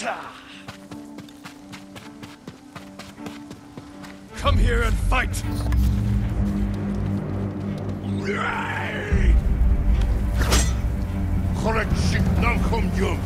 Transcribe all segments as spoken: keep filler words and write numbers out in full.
Come here and fight! Correct shit, now come you.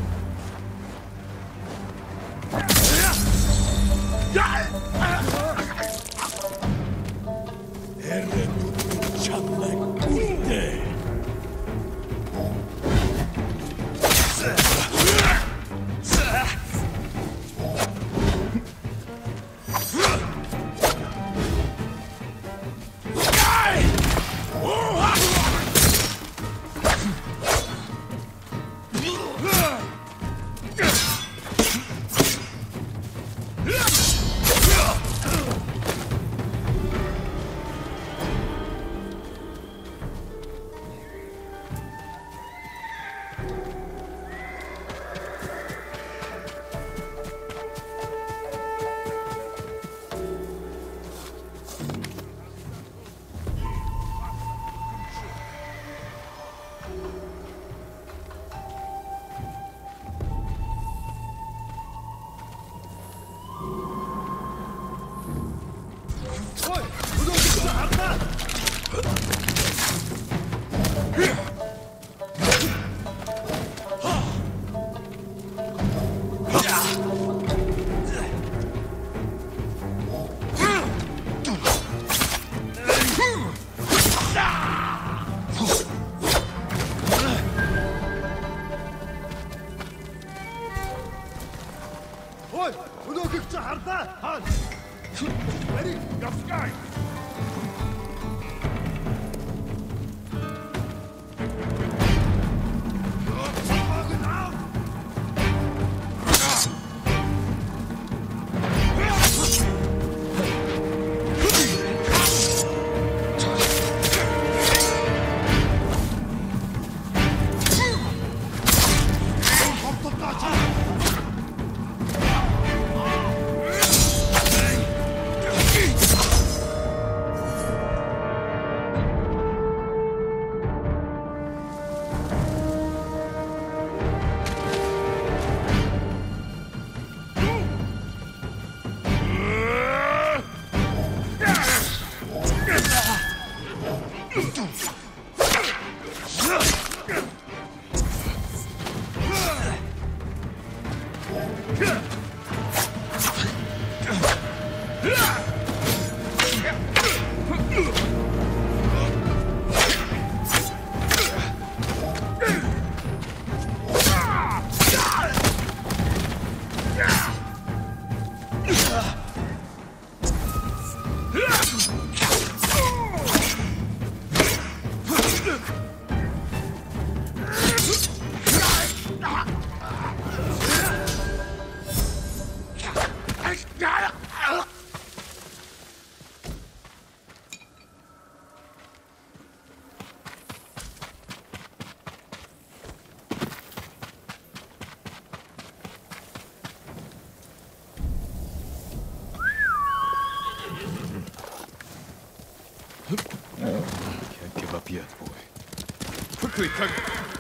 Can't give up yet, boy. Quickly, Tug!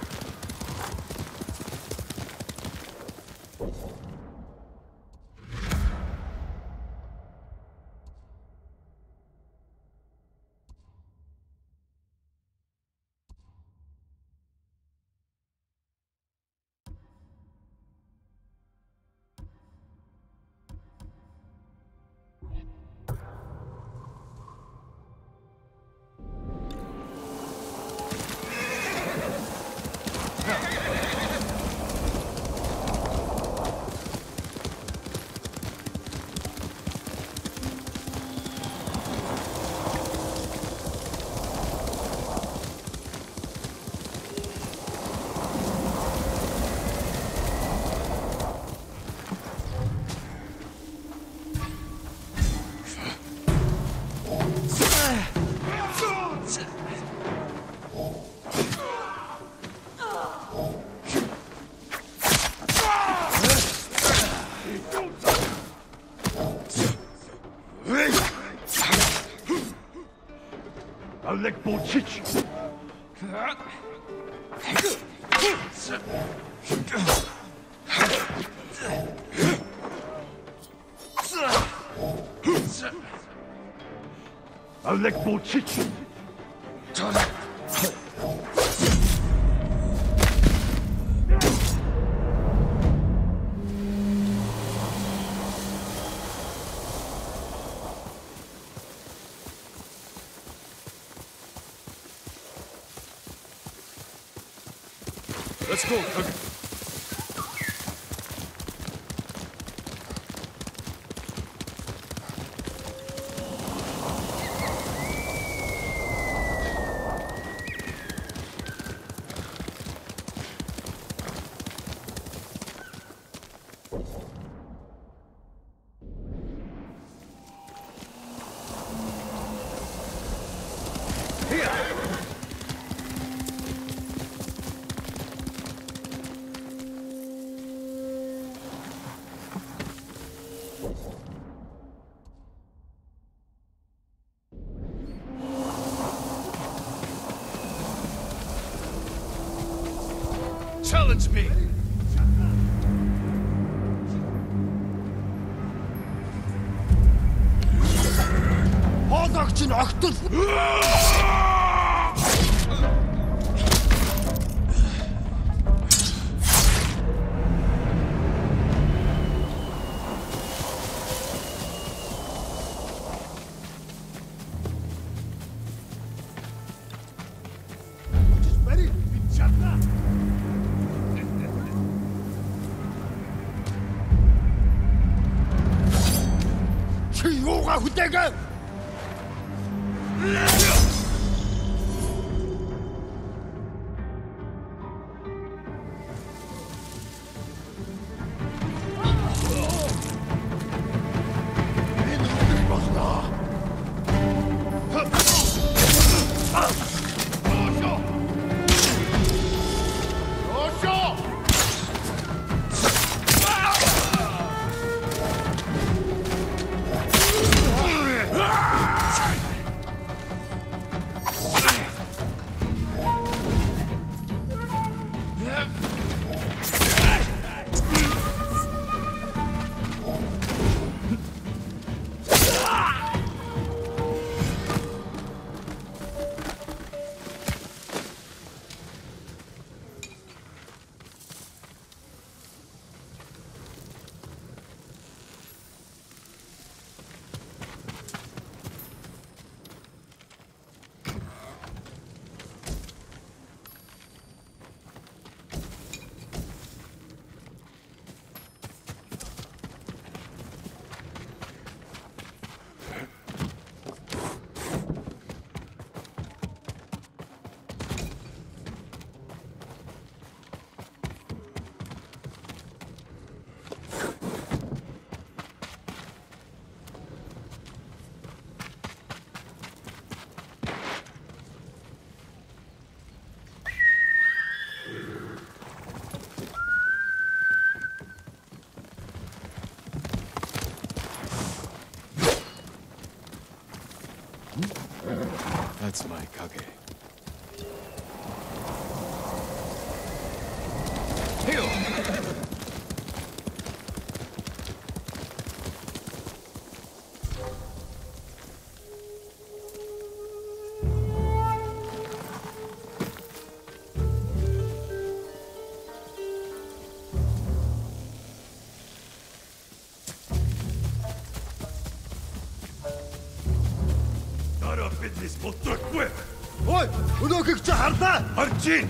Alek Bolchich! Alec Bolchich. Let's go, Kage. Challenge me! Хоолойч нь огтол. Чи юугаа хүлээгээ? That's my Kage. Heal! Business motorгүй. Ой, өнөөхийг чи харлаа. Харж ийн.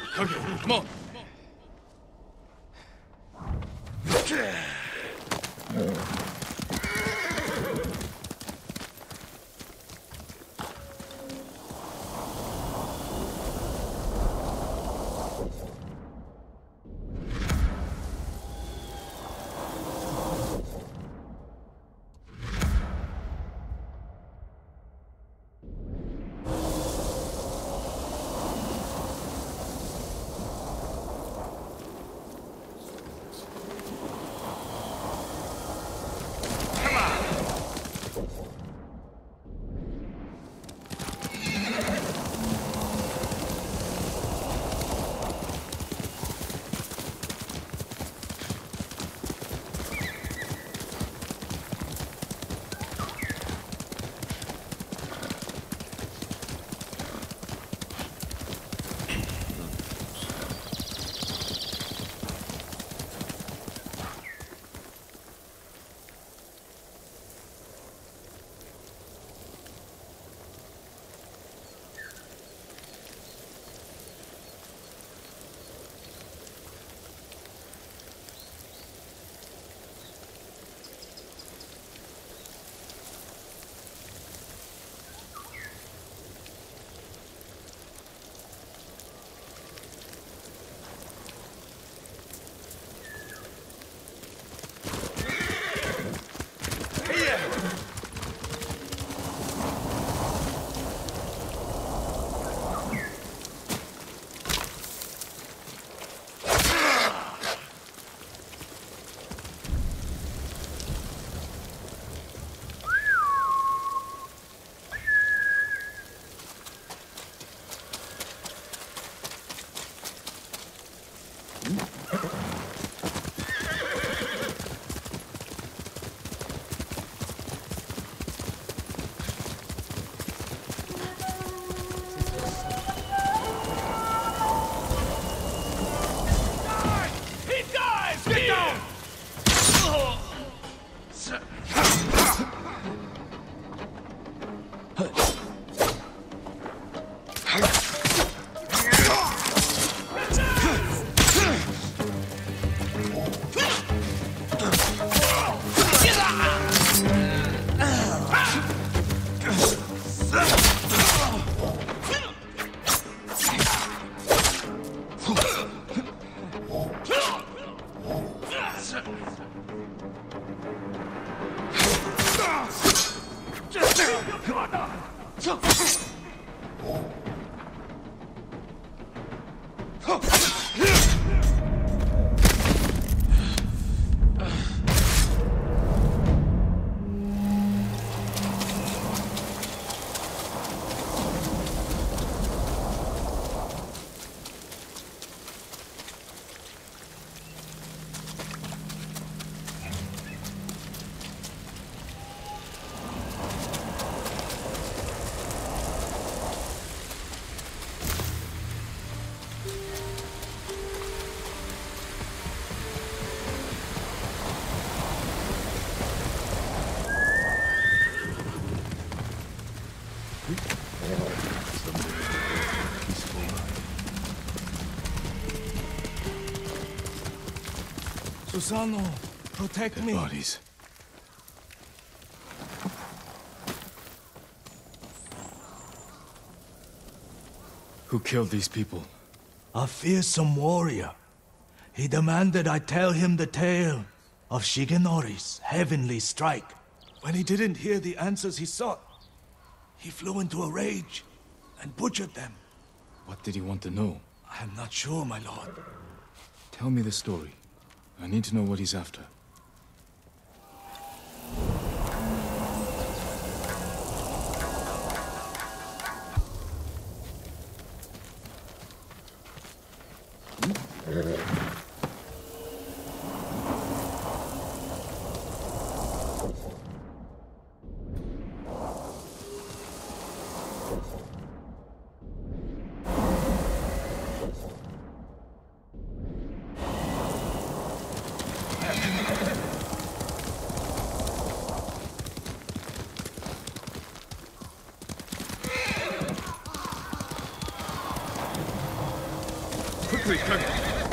Kage, come on. Susano, protect Dead me. bodies. Who killed these people? A fearsome warrior. He demanded I tell him the tale of Shigenori's heavenly strike. When he didn't hear the answers he sought, he flew into a rage and butchered them. What did he want to know? I am not sure, my lord. Tell me the story. I need to know what he's after. Quickly, Kage!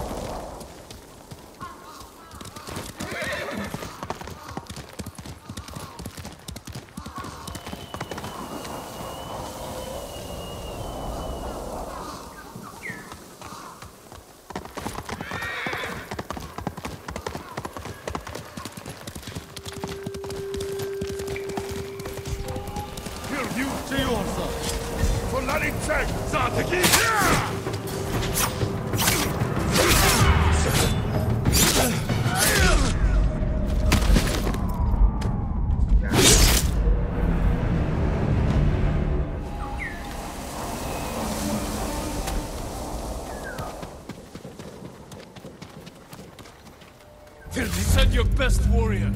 Send your best warrior.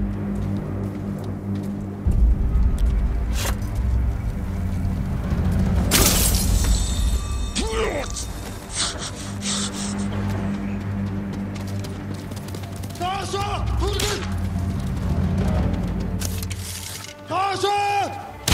Taşa! Vurdun! Taşa!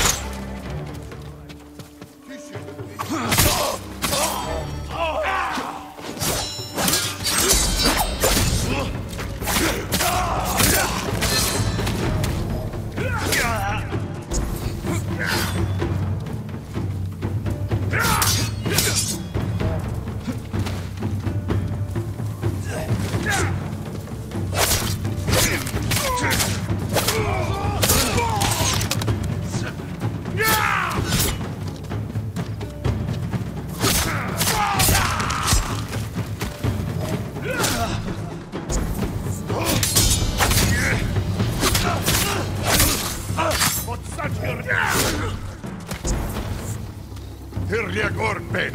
Hirlia Gorpe!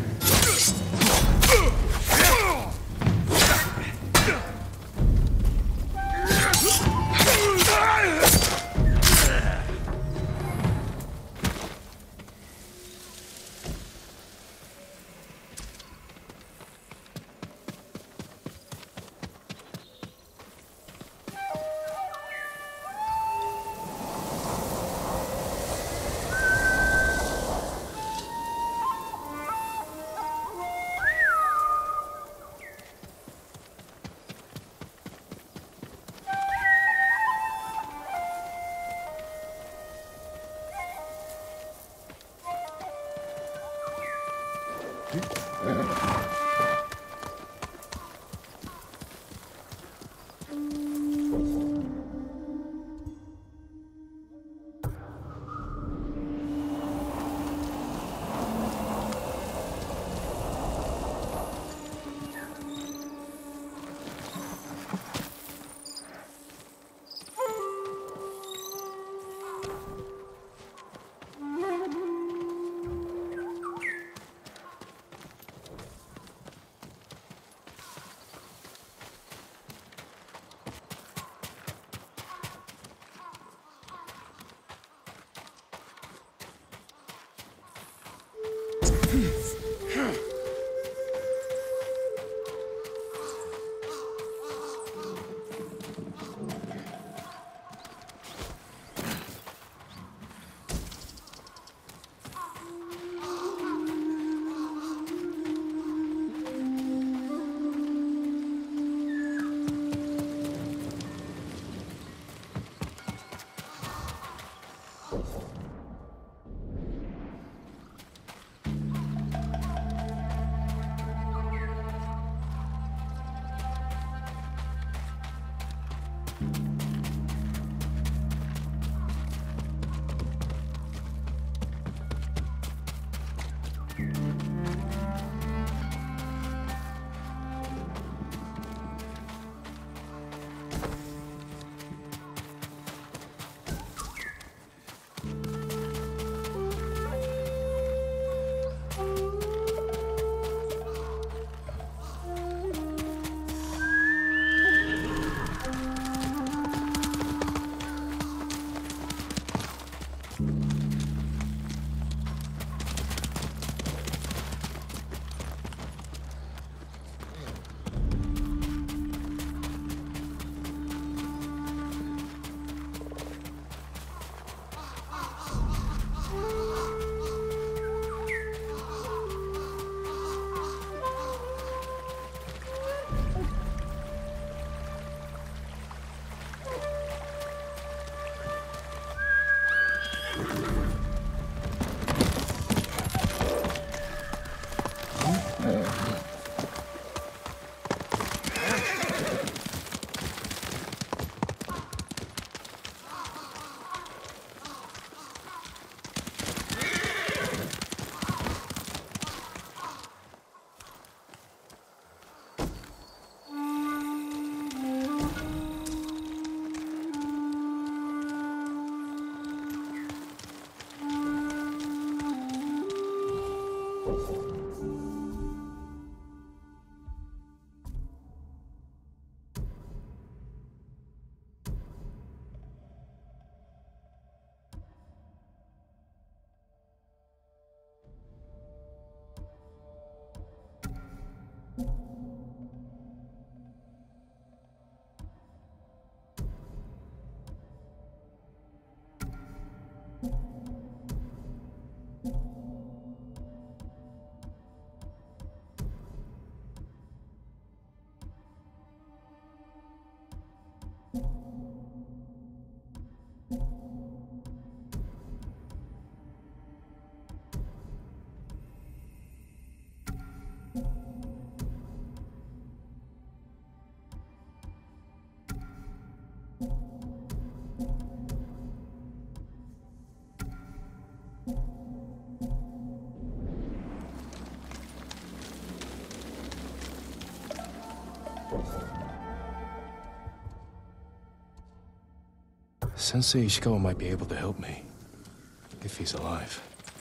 Sensei Ishikawa might be able to help me. If he's alive.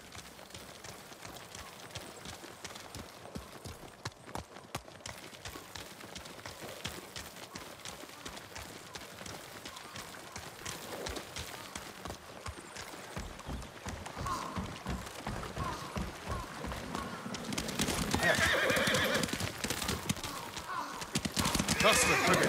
Faster, quicker.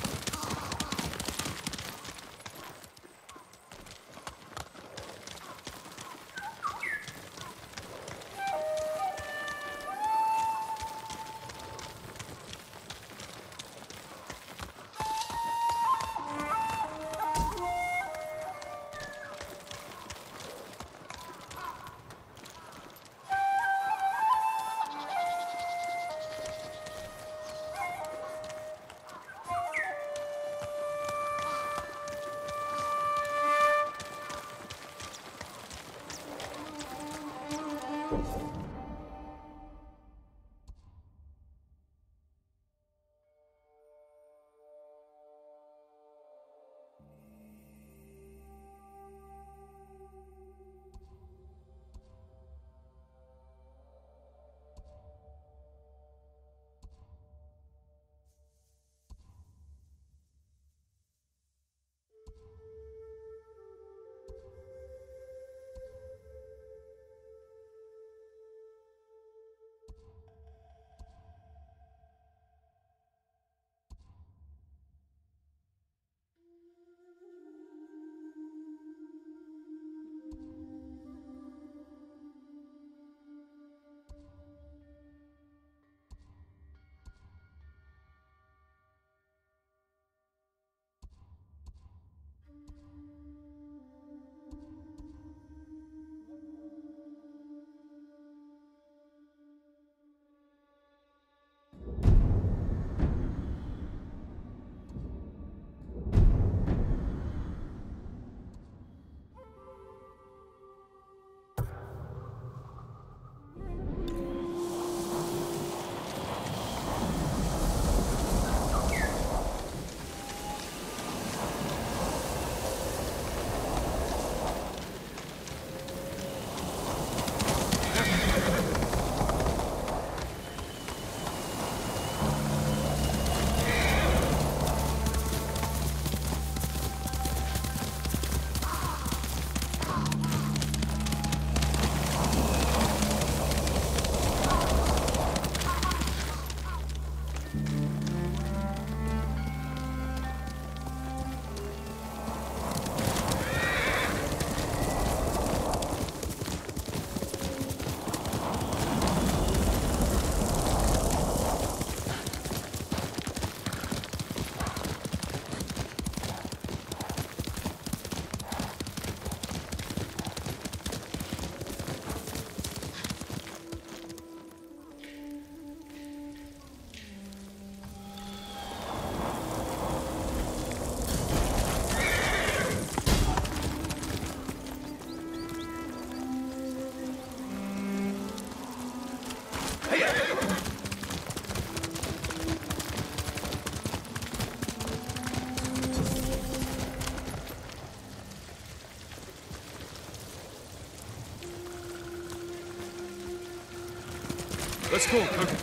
Let's go, Cookie.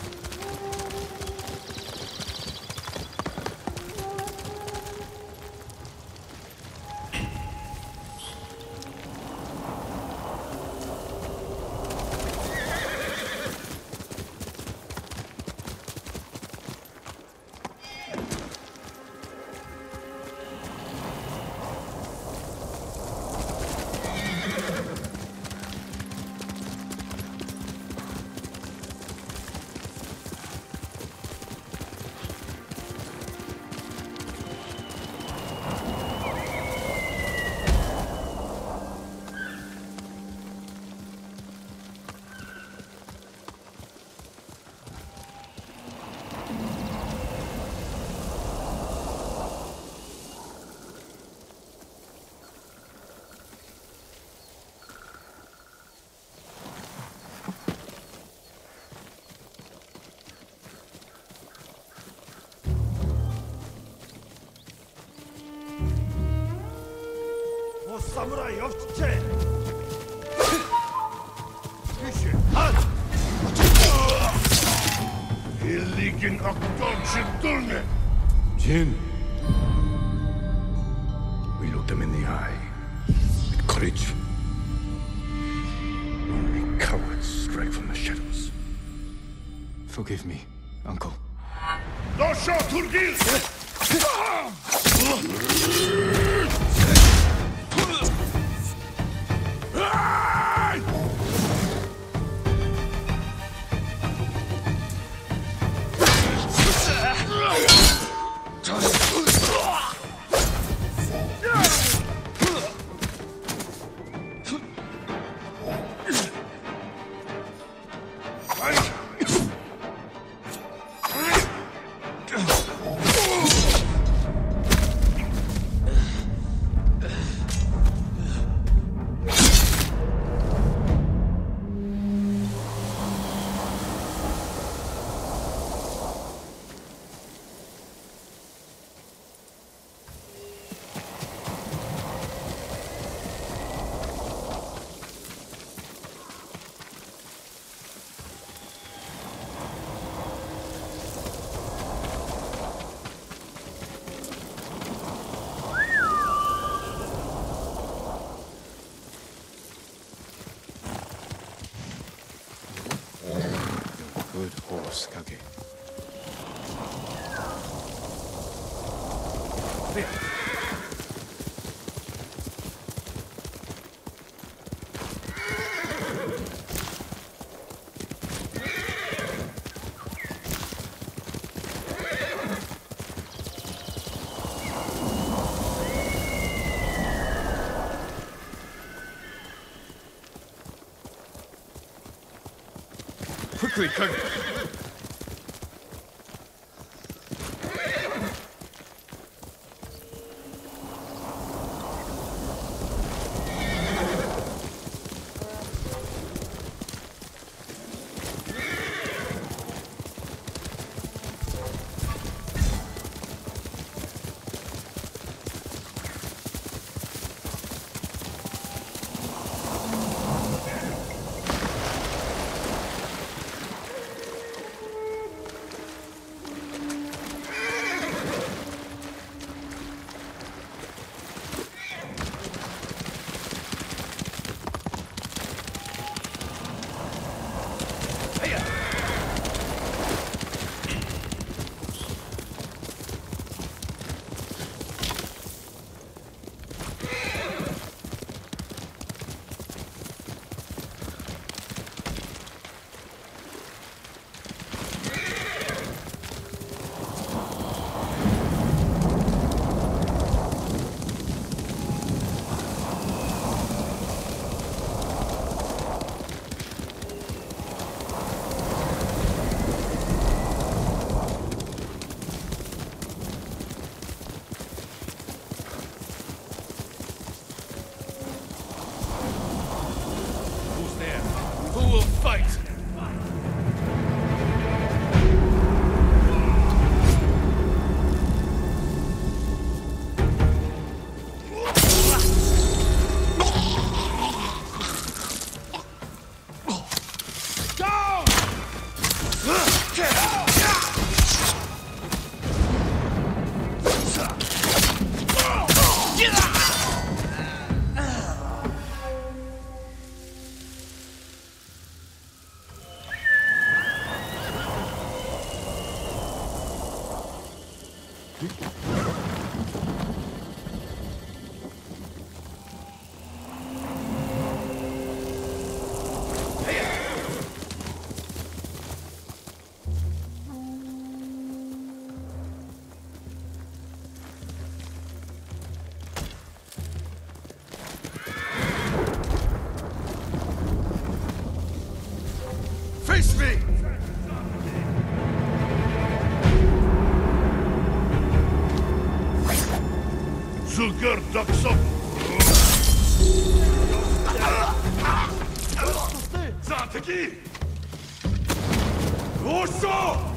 사무라이 없지? 이시 한! 일리긴 악동식 돌네! Jin. We looked them in the eye. With courage. Only cowards strike from the shadows. Forgive me, Uncle. 너쇼 둘길! Good horse, Kage. Quickly, Kage! Who will fight? Face me! Zulgar Daksop! Zateki! Oso!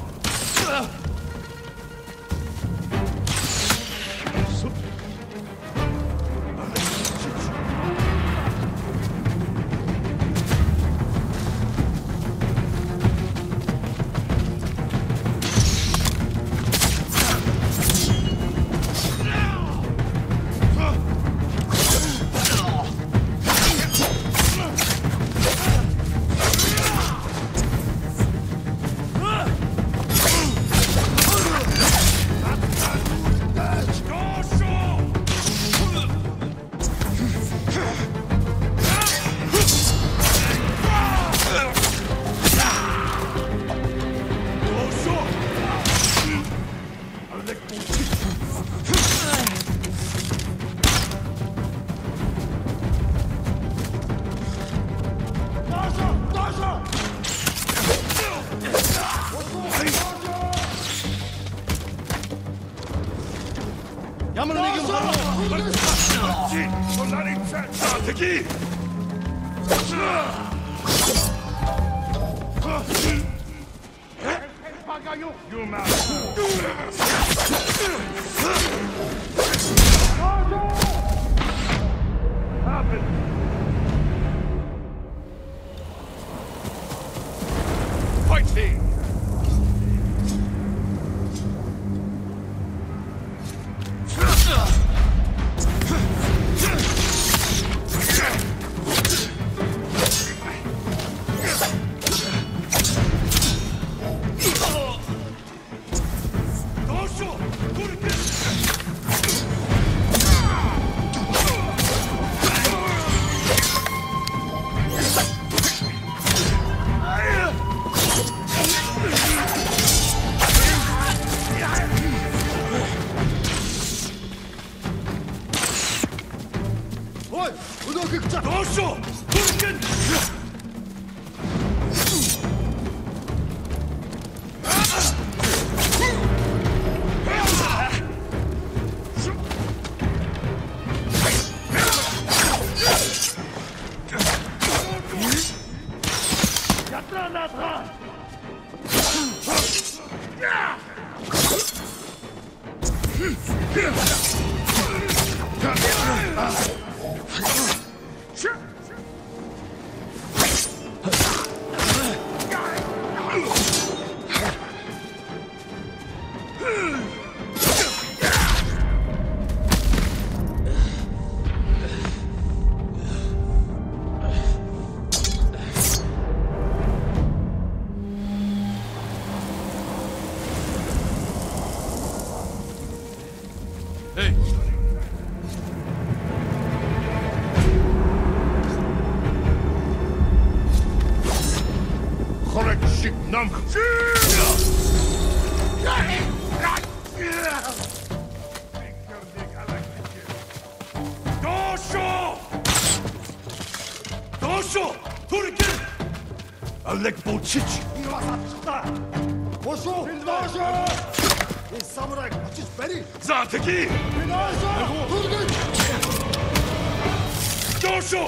敵You Fight thee! Alec Bochich! Osho! Osho! This samurai is very. Zateki! Turgut! Dosho!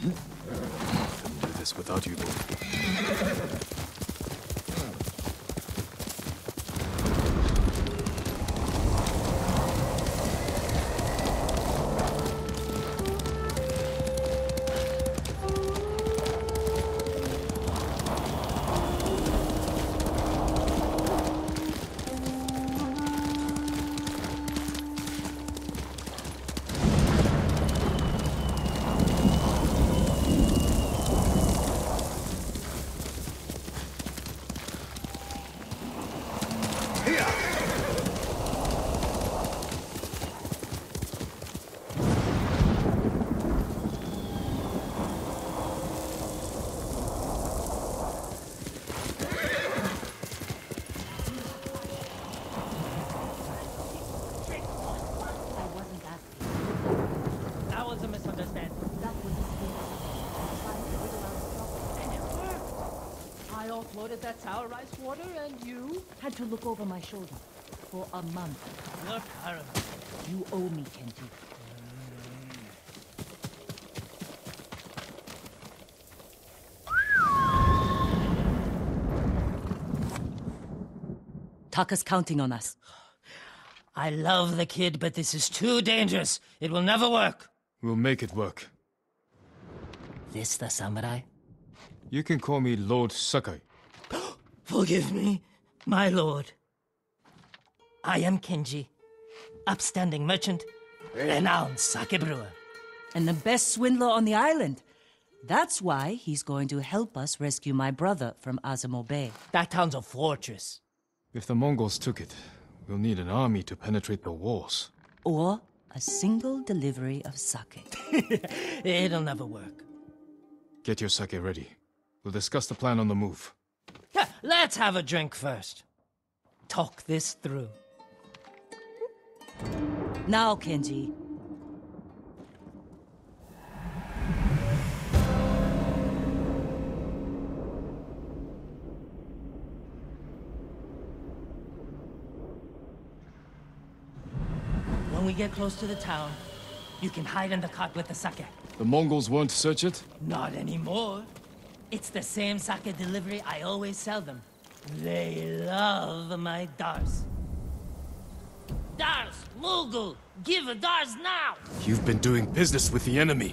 Couldn't do this without you both. Offloaded that tower rice water, and you had to look over my shoulder for a month. You're terrible. You owe me, Kenji. Taka's counting on us. I love the kid, but this is too dangerous. It will never work. We'll make it work. This the samurai? You can call me Lord Sakai. Forgive me, my lord. I am Kenji, upstanding merchant, renowned sake brewer. And the best swindler on the island. That's why he's going to help us rescue my brother from Azamo Bay. That town's a fortress. If the Mongols took it, we'll need an army to penetrate the walls. Or a single delivery of sake. It'll never work. Get your sake ready. We'll discuss the plan on the move. Let's have a drink first. Talk this through. Now, Kenji. When we get close to the town, you can hide in the cart with the sake. The Mongols won't search it? Not anymore. It's the same sake delivery I always sell them. They love my Dars. Dars! Mogul! Give a Dars now! You've been doing business with the enemy.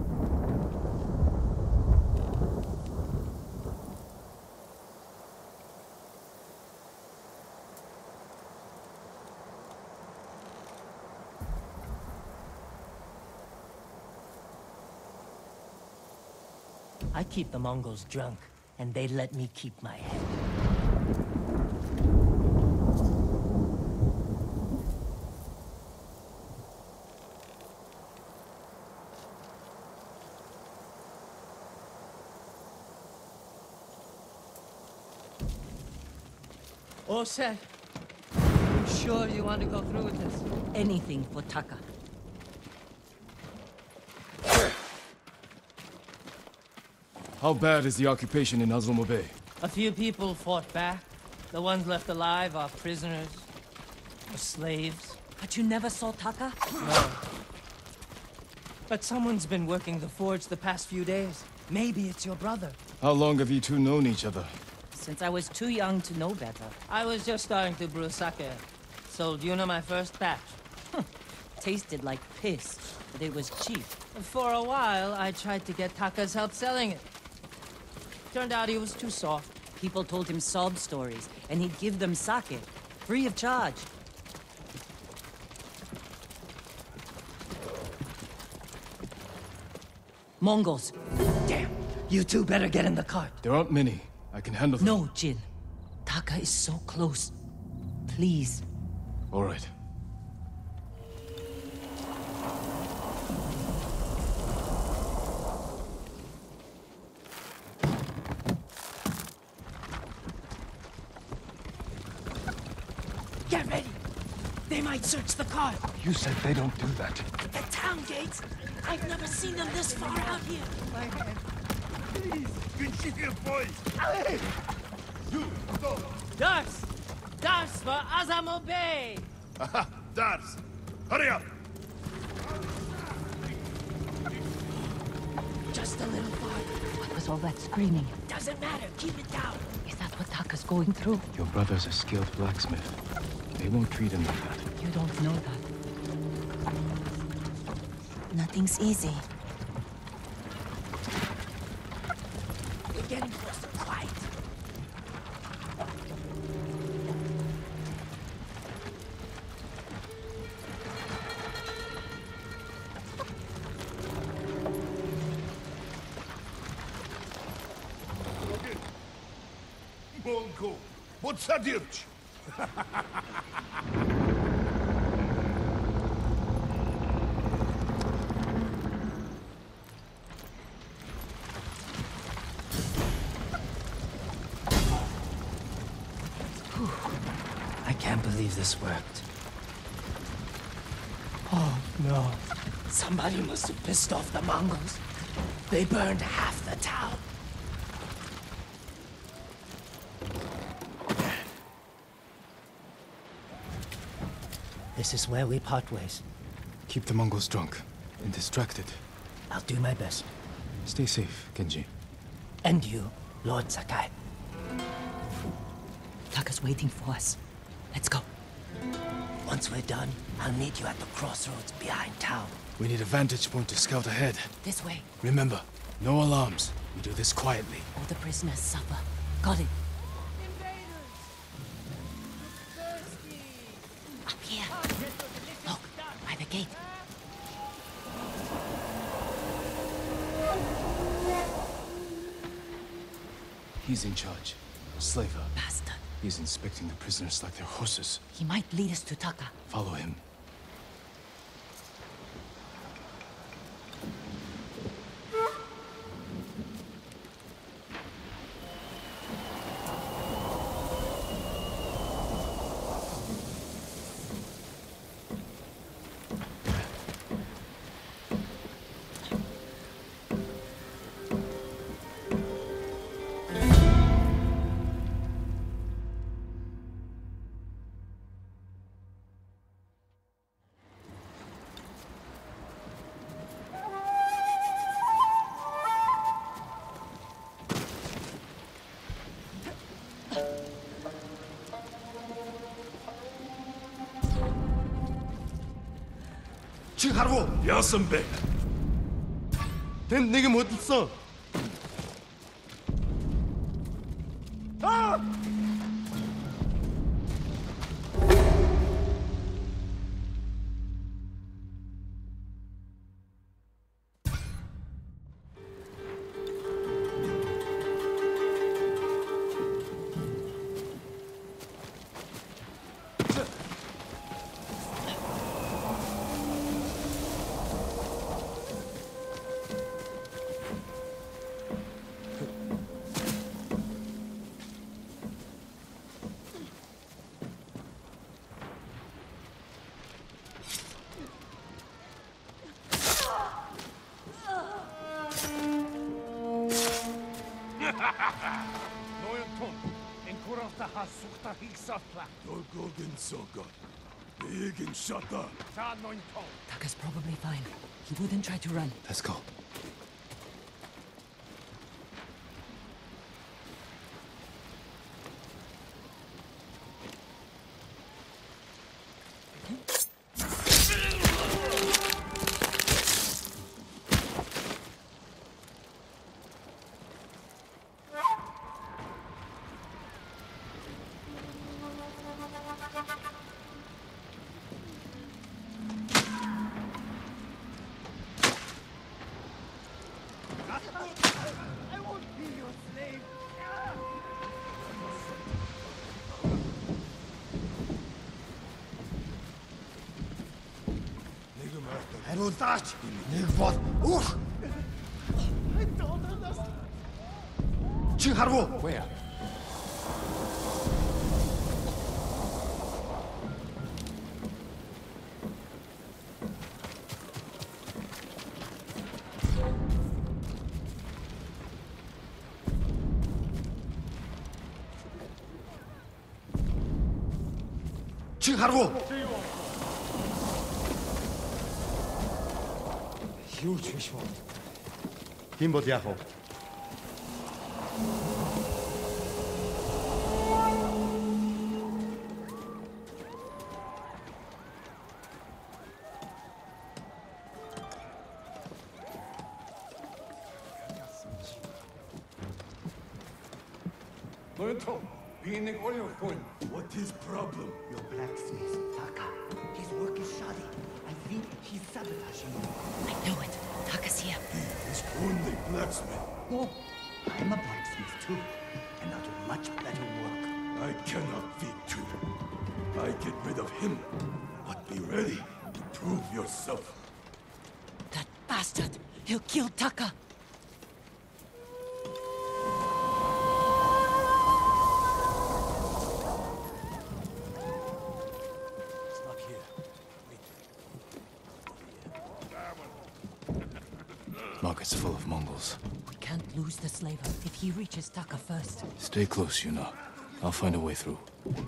I keep the Mongols drunk, and they let me keep my head. All set. Sure you want to go through with this? Anything for Taka. How bad is the occupation in Azamo Bay? A few people fought back. The ones left alive are prisoners. Or slaves. But you never saw Taka? No. But someone's been working the forge the past few days. Maybe it's your brother. How long have you two known each other? Since I was too young to know better. I was just starting to brew sake. Sold Yuna my first batch. Tasted like piss, but it was cheap. For a while, I tried to get Taka's help selling it. Turned out he was too soft. People told him sob stories, and he'd give them sake, free of charge. Mongols. Damn, you two better get in the cart. There aren't many. I can handle them. No, Jin. Taka is so close. Please. All right. Get ready! They might search the car! You said they don't do that. The town gates! I've never seen them this far out here! My head. Please, keep your voice. Hey! You, go! Dars! Dars for Azamo Bay! Aha! Dars! Hurry up! Just Just a little farther. What was all that screaming? Doesn't matter. Keep it down. Is that what Taka's going through? Your brother's a skilled blacksmith. They won't treat him like that. You don't know that. Nothing's easy. We're getting closer. Quiet. Monko, podsadirć! I can't believe this worked. Oh, no. Somebody must have pissed off the Mongols. They burned half the town. This is where we part ways. Keep the Mongols drunk and distracted. I'll do my best. Stay safe, Genji. And you, Lord Sakai. Taka's waiting for us. Let's go. Once we're done, I'll meet you at the crossroads behind town. We need a vantage point to scout ahead. This way. Remember, no alarms. We do this quietly. All the prisoners suffer. Got it. Up here. Look, by the gate. He's in charge. Slaver. Bastard. He's inspecting the prisoners like they're horses. He might lead us to Taka. Follow him. чи харвуу? Яасан бэ? Тэнд нэг юм хөдөлсөн. Аа! Noyonton, en kurasta has sukta hiksatla. Dolgogen soga. Bigin shata. Sa noyonton. Taka's probably fine. He wouldn't try to run. Let's go. I won't be your slave. Хариулаач. Нэг бол ух. Чи харвуу? Where? Чи харвуу? Юу ч биш бол. Тийм бол яах вэ? Nointo, being oil coin. What is problem? Your blacksmith, Taka. His work is shoddy. I think he's sabotaging you. I knew it. Taka's here. He is only blacksmith. Oh, I'm a blacksmith too, and I'll do much better work. I cannot feed two. I get rid of him. But be ready to prove yourself. That bastard! He'll kill Taka! Market's full of Mongols. We can't lose the slaver if he reaches Taka first. Stay close, Yuna. I'll find a way through.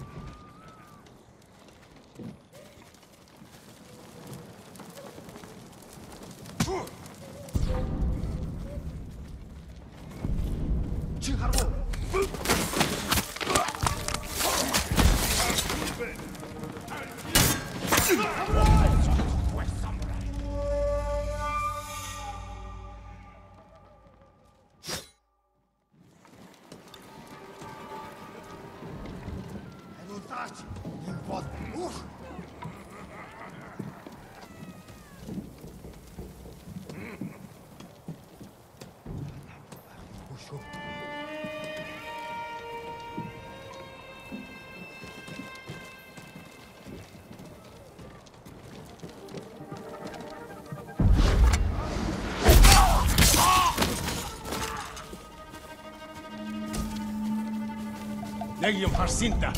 Legium Harsinta.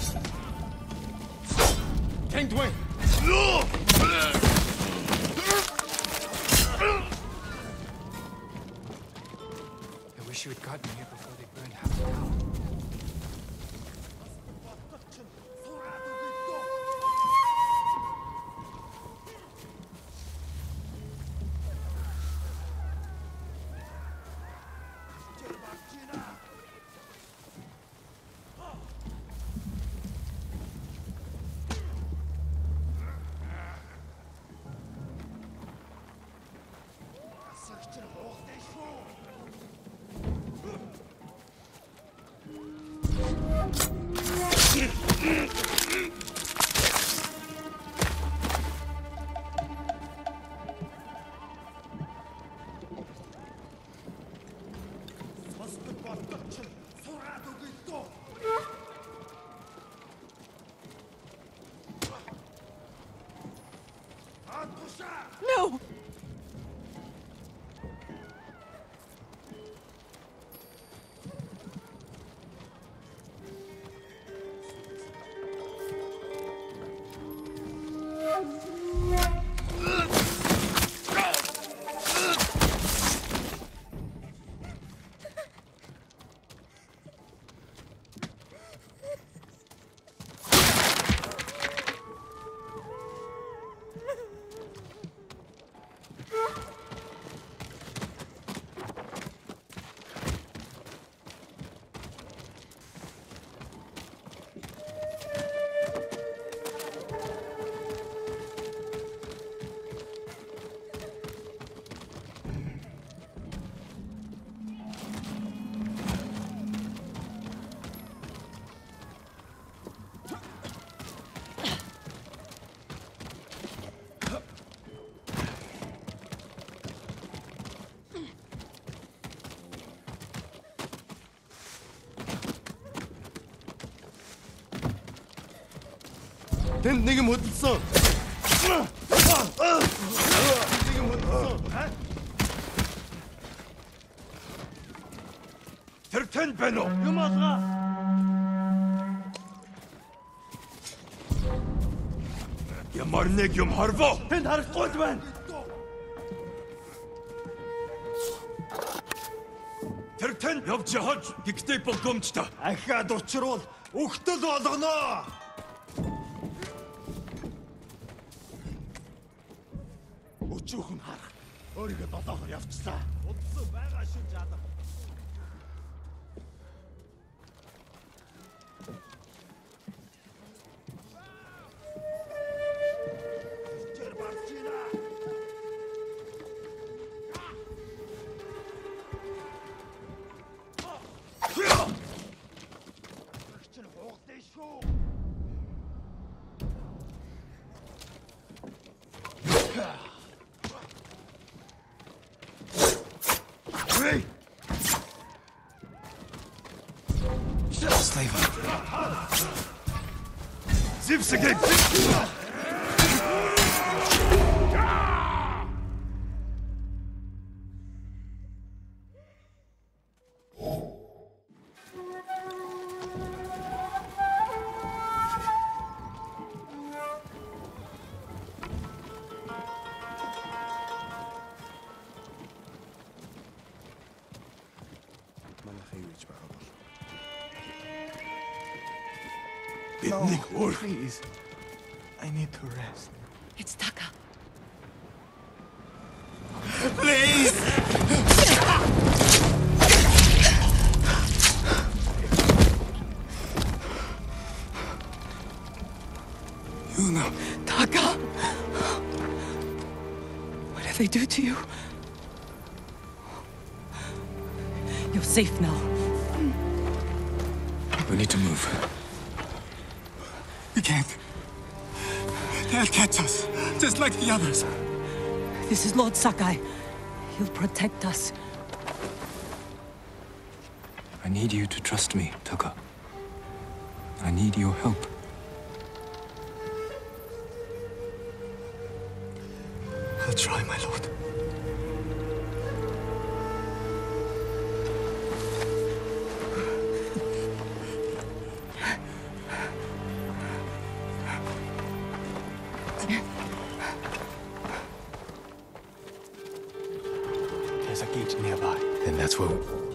Tentway. I wish you had gotten here before they burned half the town. No! Тэнд нэг юм хөдөлсөн. Нэг юм хөдөлсөн. Тэр тэнд байна уу? Юм алгаа. Ямар нэг юм харваа. Тэнд харахгүй байна. Тэр тэнд явж хаж. Гэхдээ болгоомжтой. Ахаад учруул өгтөл болгоно. Өчүүхэн харах. Өөрийгөө долоохоор явцлаа. Удсан байгаа шүү жаалга. Чэр барчина. Чэр хоолтой шүү. Hey! Slave. Zips again! No, please. I need to rest. It's Taka. Please! Yuna. Taka! What did they do to you? You're safe now. We need to move. We can't. They'll catch us, just like the others. This is Lord Sakai. He'll protect us. I need you to trust me, Taka. I need your help. I'll try, my lord. There's a gate nearby. And that's where...